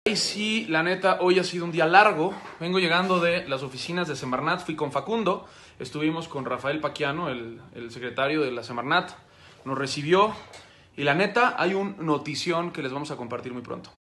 Y sí, la neta, hoy ha sido un día largo. Vengo llegando de las oficinas de Semarnat, fui con Facundo, estuvimos con Rafael Paquiano, el secretario de la Semarnat, nos recibió y la neta hay un notición que les vamos a compartir muy pronto.